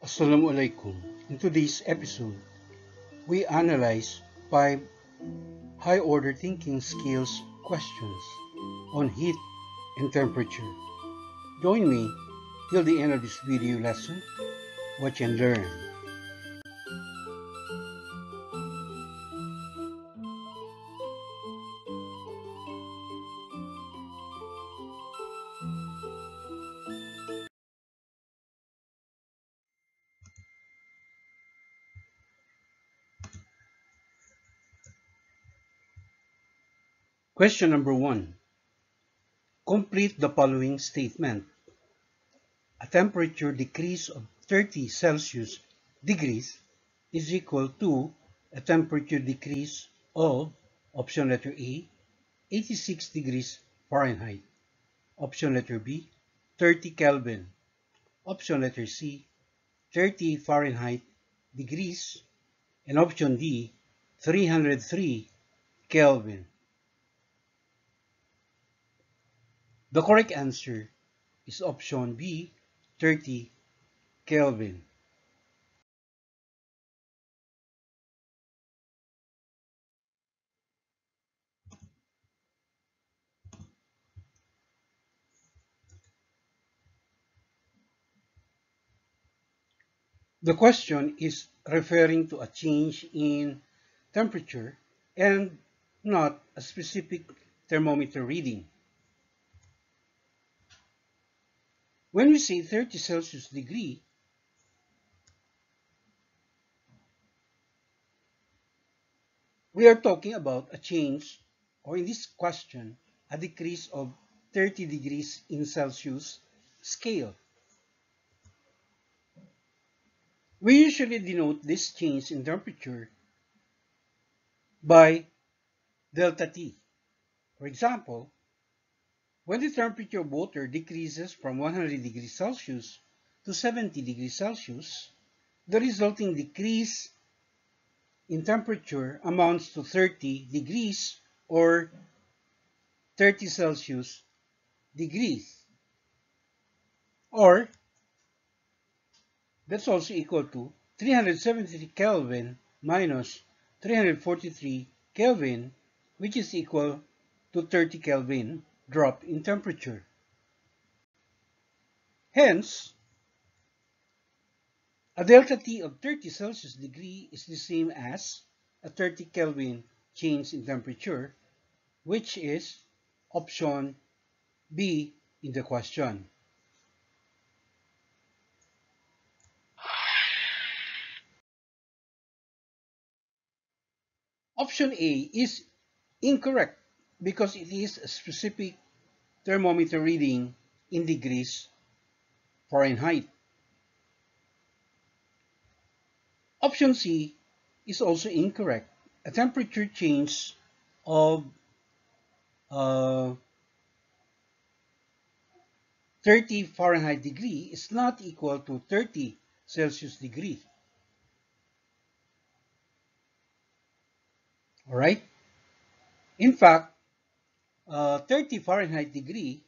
Assalamualaikum. In today's episode, we analyze 5 high-order thinking skills questions on heat and temperature. Join me till the end of this video lesson. Watch and learn. Question number 1. Complete the following statement. A temperature decrease of 30 Celsius degrees is equal to a temperature decrease of option letter A, 86 degrees Fahrenheit. Option letter B, 30 Kelvin. Option letter C, 30 Fahrenheit degrees. And option D, 303 Kelvin. The correct answer is option B, 30 Kelvin. The question is referring to a change in temperature and not a specific thermometer reading. When we say 30 Celsius degree, we are talking about a change, or in this question, a decrease of 30 degrees in Celsius scale. We usually denote this change in temperature by delta T. For example, when the temperature of water decreases from 100 degrees Celsius to 70 degrees Celsius, the resulting decrease in temperature amounts to 30 degrees or 30 Celsius degrees. Or that's also equal to 373 Kelvin minus 343 Kelvin, which is equal to 30 Kelvin drop in temperature. Hence, a delta T of 30 Celsius degree is the same as a 30 Kelvin change in temperature, which is option B in the question. Option A is incorrect because it is a specific thermometer reading in degrees Fahrenheit. Option C is also incorrect. A temperature change of 30 Fahrenheit degree is not equal to 30 Celsius degree. Alright? In fact, 30 Fahrenheit degree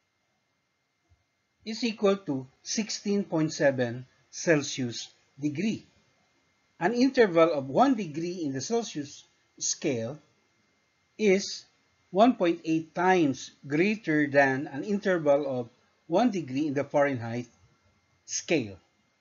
is equal to 16.7 Celsius degree. An interval of 1 degree in the Celsius scale is 1.8 times greater than an interval of 1 degree in the Fahrenheit scale.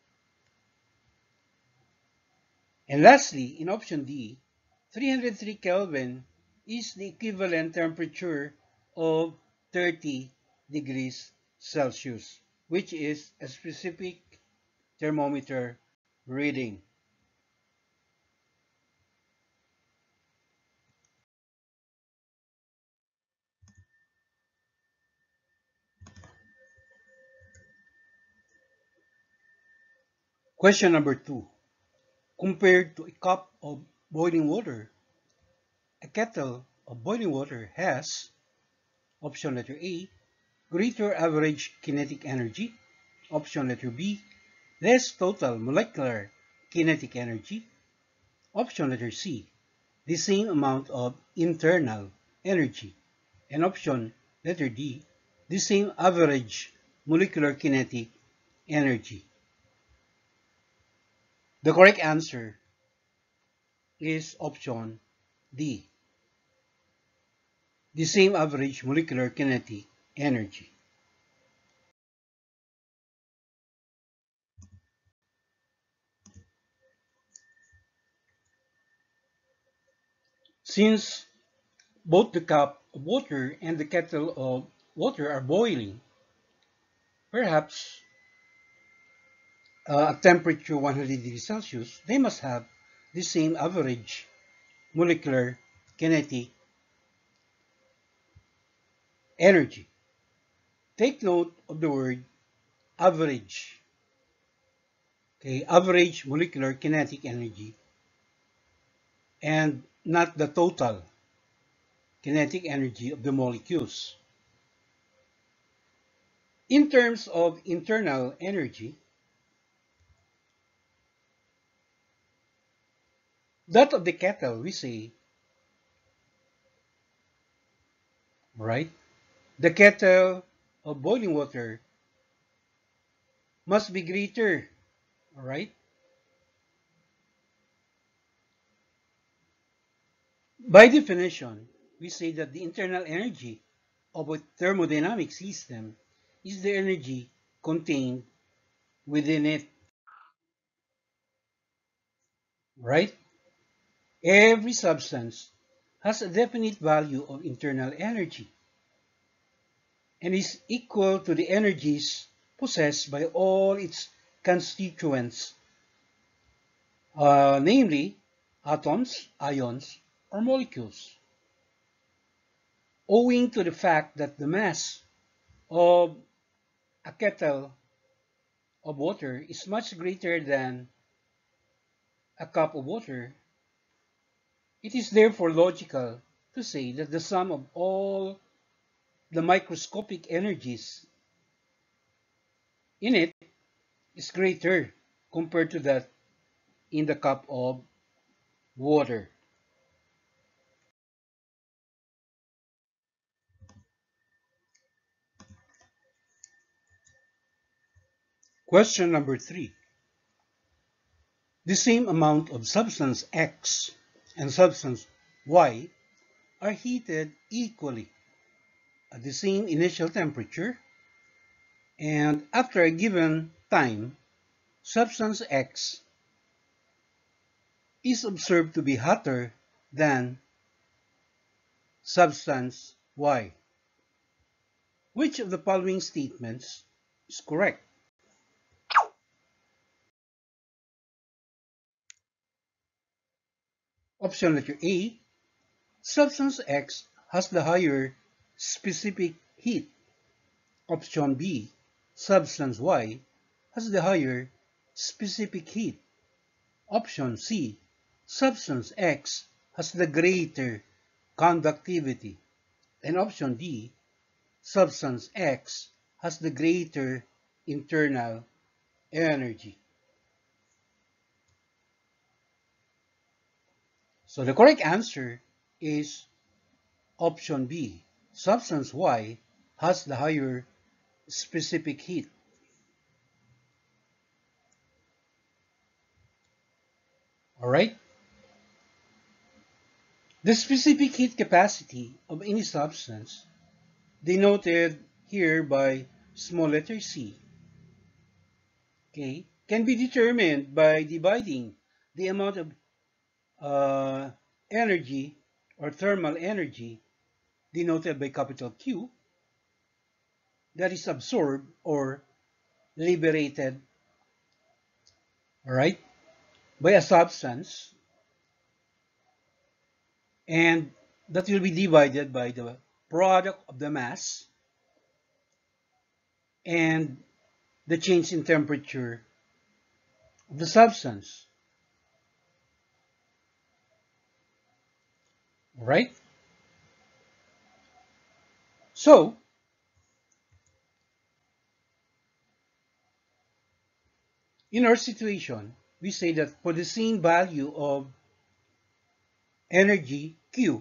And lastly, in option D, 303 Kelvin is the equivalent temperature of 30 degrees Celsius, which is a specific thermometer reading. Question number 2. Compared to a cup of boiling water, a kettle of boiling water has option letter A, greater average kinetic energy. Option letter B, less total molecular kinetic energy. Option letter C, the same amount of internal energy. And option letter D, the same average molecular kinetic energy. The correct answer is option D, the same average molecular kinetic energy. Since both the cup of water and the kettle of water are boiling, perhaps at temperature 100 degrees Celsius, they must have the same average molecular kinetic energy. Take note of the word average. Okay, average molecular kinetic energy and not the total kinetic energy of the molecules. In terms of internal energy, that of the kettle, we say, right? The kettle of boiling water must be greater, all right? By definition, we say that the internal energy of a thermodynamic system is the energy contained within it, right? Every substance has a definite value of internal energy and is equal to the energies possessed by all its constituents, namely atoms, ions, or molecules. Owing to the fact that the mass of a kettle of water is much greater than a cup of water, it is therefore logical to say that the sum of all the microscopic energies in it is greater compared to that in the cup of water. Question number 3. The same amount of substance X and substance Y are heated equally at the same initial temperature, and after a given time, substance X is observed to be hotter than substance Y. Which of the following statements is correct? Option letter A, substance X has the higher specific heat. Option B, substance Y has the higher specific heat. Option C, substance X has the greater conductivity. And option D, substance X has the greater internal energy. So the correct answer is option B. Substance Y has the higher specific heat. Alright? The specific heat capacity of any substance, denoted here by small letter c, okay, can be determined by dividing the amount of uh, energy or thermal energy, denoted by capital Q, that is absorbed or liberated, all right, by a substance, and that will be divided by the product of the mass and the change in temperature of the substance. All right? So, in our situation, we say that for the same value of energy Q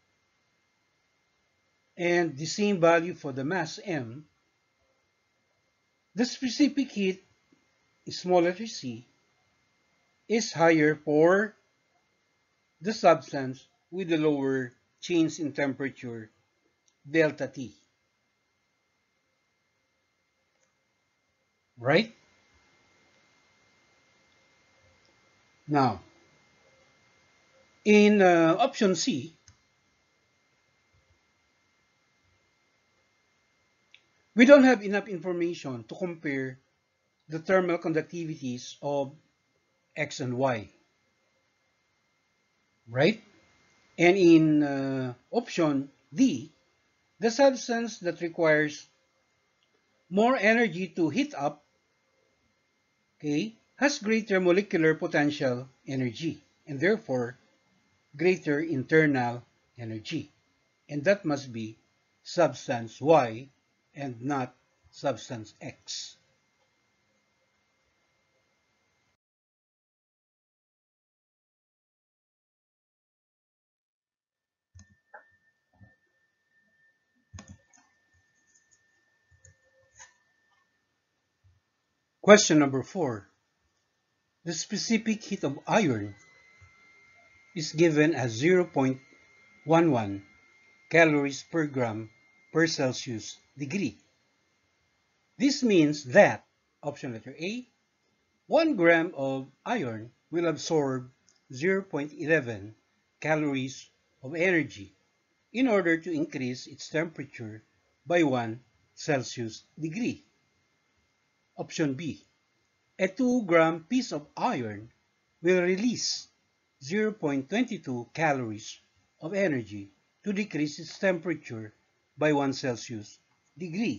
and the same value for the mass M, the specific heat, small letter c, is higher for the substance with the lower change in temperature, delta T. Right? Now, in option C, we don't have enough information to compare the thermal conductivities of X and Y. Right? And in option D, the substance that requires more energy to heat up, okay, has greater molecular potential energy and therefore greater internal energy. And that must be substance Y and not substance X. Question number 4. The specific heat of iron is given as 0.11 calories per gram per Celsius degree. This means that, option letter A, 1 gram of iron will absorb 0.11 calories of energy in order to increase its temperature by 1 Celsius degree. Option B, a 2-gram piece of iron will release 0.22 calories of energy to decrease its temperature by 1 Celsius degree.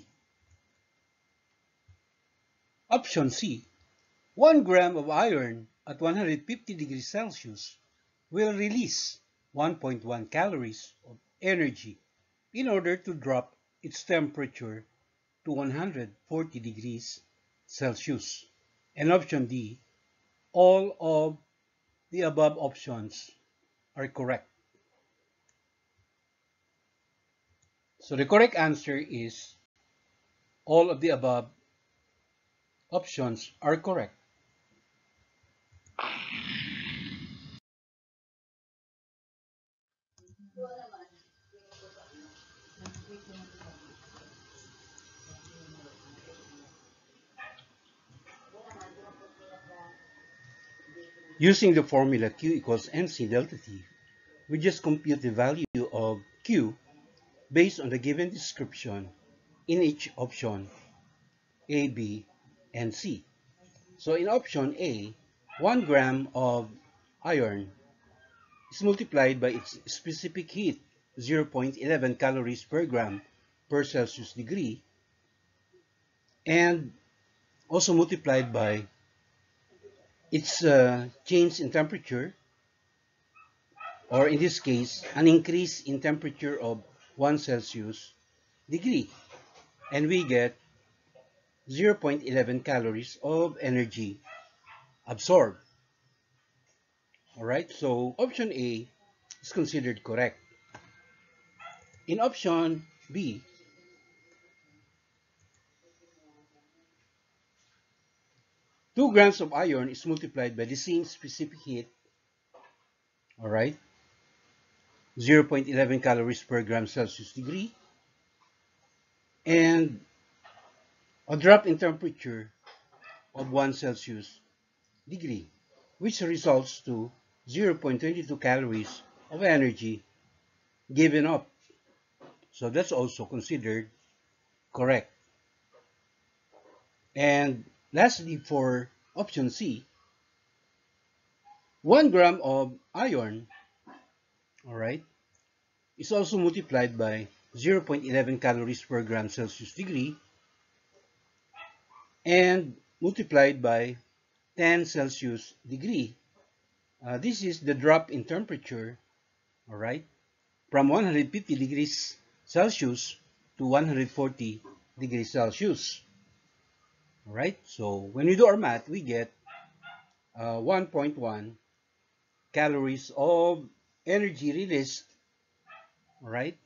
Option C, 1 gram of iron at 150 degrees Celsius will release 1.1 calories of energy in order to drop its temperature to 140 degrees Celsius. And option D, all of the above options are correct. So the correct answer is all of the above options are correct. Using the formula Q equals mc delta T, we just compute the value of Q based on the given description in each option A, B, and C. So in option A, 1 gram of iron is multiplied by its specific heat, 0.11 calories per gram per Celsius degree, and also multiplied by its change in temperature, or in this case, an increase in temperature of 1 Celsius degree. And we get 0.11 calories of energy absorbed. Alright, so option A is considered correct. In option B, 2 grams of iron is multiplied by the same specific heat, alright, 0.11 calories per gram Celsius degree, and a drop in temperature of 1 Celsius degree, which results to 0.22 calories of energy given up. So that's also considered correct. And lastly, for option C, 1 gram of iron, all right, is also multiplied by 0.11 calories per gram Celsius degree and multiplied by 10 Celsius degree. This is the drop in temperature, all right, from 150 degrees Celsius to 140 degrees Celsius. All right, so when we do our math, we get 1.1 calories of energy released. All right,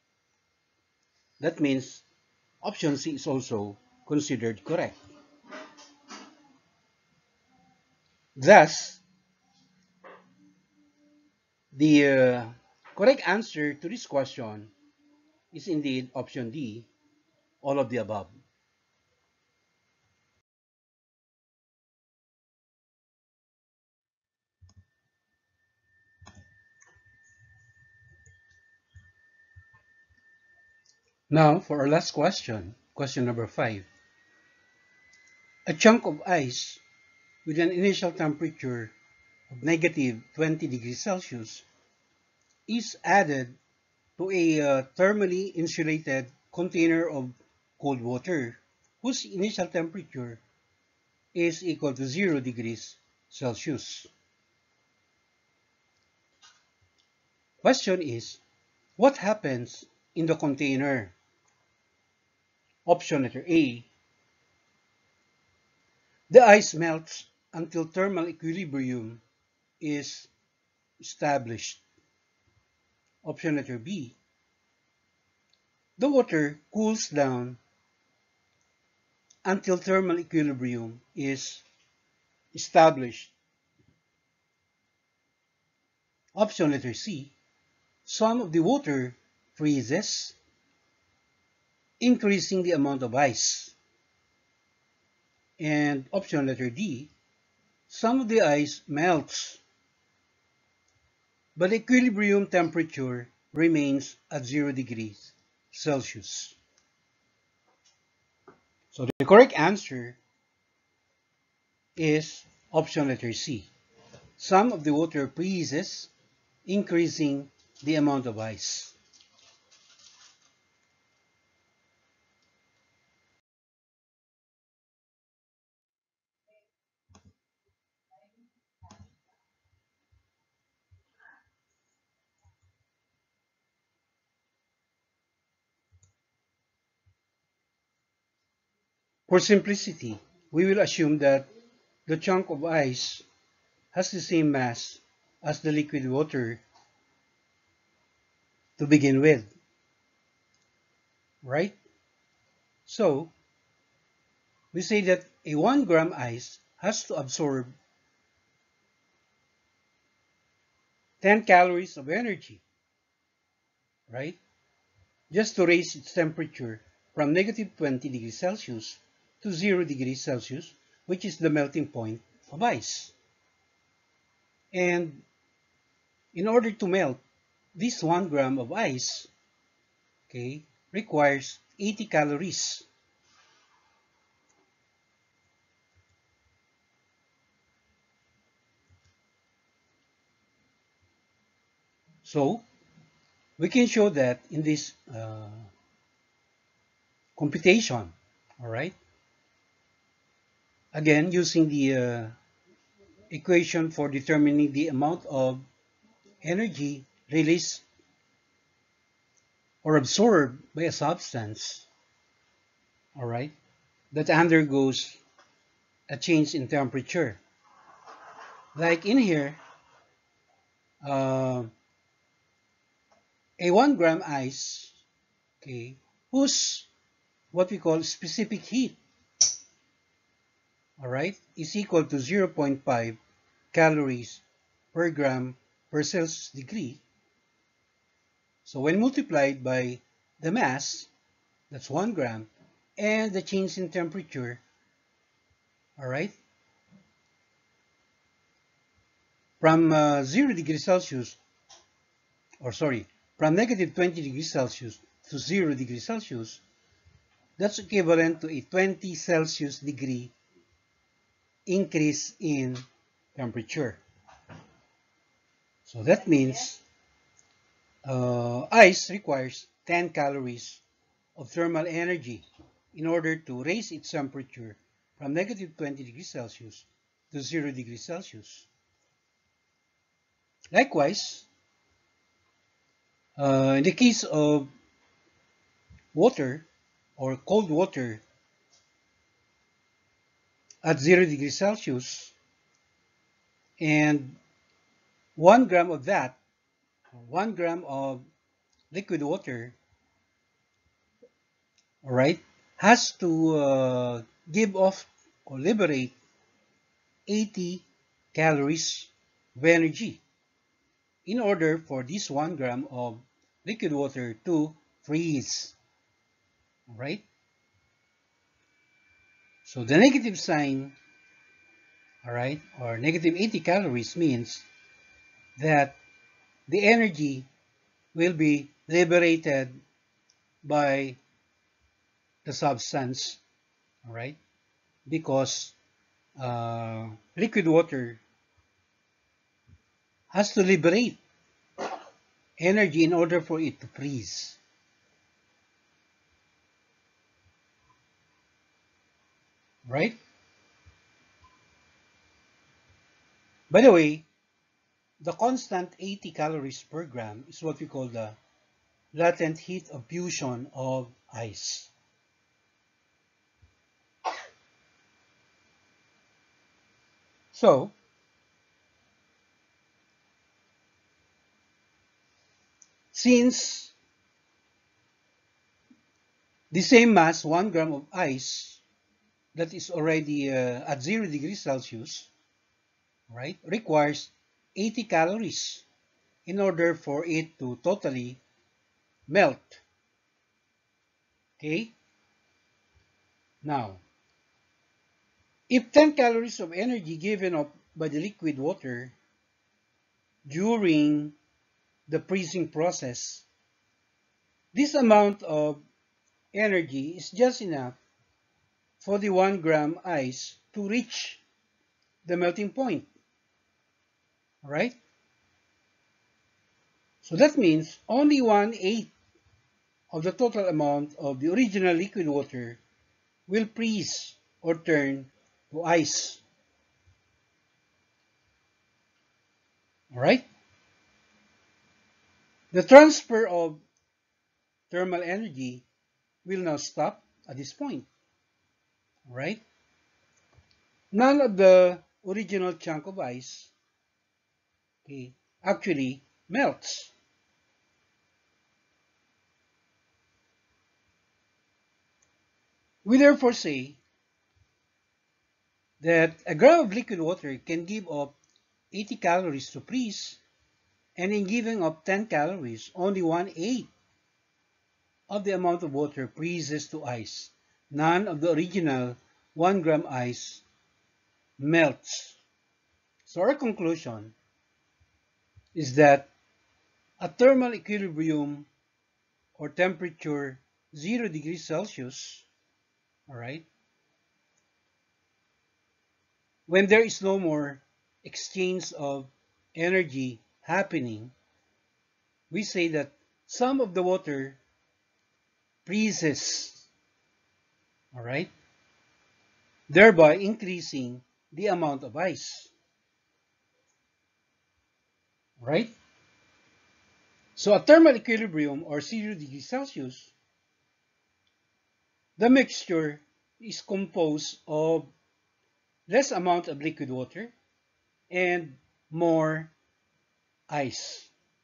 that means option C is also considered correct. Thus, The correct answer to this question is indeed option D, all of the above. Now, for our last question, question number 5. A chunk of ice with an initial temperature of negative 20 degrees Celsius is added to a thermally insulated container of cold water whose initial temperature is equal to 0 degrees Celsius. Question is, what happens in the container? Option letter A, the ice melts until thermal equilibrium is established. Option letter B, the water cools down until thermal equilibrium is established. Option letter C, some of the water freezes, increasing the amount of ice. And option letter D, some of the ice melts, but the equilibrium temperature remains at 0 degrees Celsius. So the correct answer is option letter C. Some of the water freezes, increasing the amount of ice. For simplicity, we will assume that the chunk of ice has the same mass as the liquid water to begin with, right? So, we say that a 1 gram ice has to absorb 10 calories of energy, right? Just to raise its temperature from negative 20 degrees Celsius to 0 degrees Celsius, which is the melting point of ice. And in order to melt this 1 gram of ice, okay, requires 80 calories. So, we can show that in this computation, all right? Again, using the equation for determining the amount of energy released or absorbed by a substance, all right, that undergoes a change in temperature. Like in here, uh, a 1 gram ice, okay, whose what we call specific heat, all right, is equal to 0.5 calories per gram per Celsius degree. So when multiplied by the mass, that's 1 gram, and the change in temperature, all right, from 0 degrees Celsius, or sorry, from negative 20 degrees Celsius to 0 degrees Celsius, that's equivalent to a 20 Celsius degree increase in temperature. So that means ice requires 10 calories of thermal energy in order to raise its temperature from negative 20 degrees Celsius to 0 degrees Celsius. Likewise, in the case of water or cold water at 0 degrees Celsius, and 1 gram of that, 1 gram of liquid water, all right, has to give off or liberate 80 calories of energy in order for this 1 gram of liquid water to freeze. Alright? So the negative sign, alright, or negative 80 calories means that the energy will be liberated by the substance, alright, because liquid water has to liberate energy in order for it to freeze. Right? By the way, the constant 80 calories per gram is what we call the latent heat of fusion of ice. So, since the same mass, 1 gram of ice, that is already at 0 degrees Celsius, right, requires 80 calories in order for it to totally melt. Okay? Now, if 10 calories of energy given up by the liquid water during the freezing process, this amount of energy is just enough for the 1 gram ice to reach the melting point. Alright? So that means only 1/8 of the total amount of the original liquid water will freeze or turn to ice. Alright? The transfer of thermal energy will now stop at this point. Alright? None of the original chunk of ice, okay, actually melts. We therefore say that a gram of liquid water can give up 80 calories to freeze, and in giving up 10 calories, only 1/8 of the amount of water freezes to ice. None of the original 1 gram ice melts. So our conclusion is that at thermal equilibrium or temperature 0 degrees Celsius, alright, when there is no more exchange of energy happening, we say that some of the water freezes, alright, thereby increasing the amount of ice, right? So at thermal equilibrium or 0 degrees Celsius, the mixture is composed of less amount of liquid water and more ice.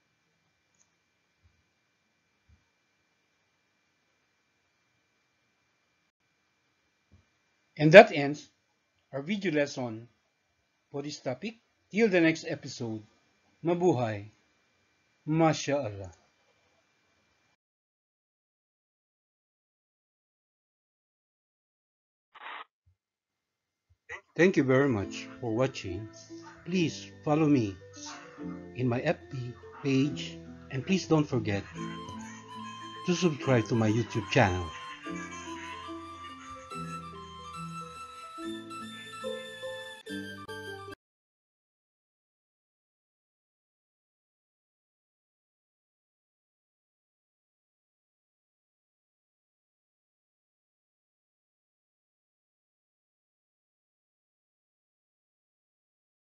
And that ends our video lesson for this topic. Till the next episode, mabuhay, Masya Allah. Thank you very much for watching. Please follow me in my FB page, and please don't forget to subscribe to my YouTube channel.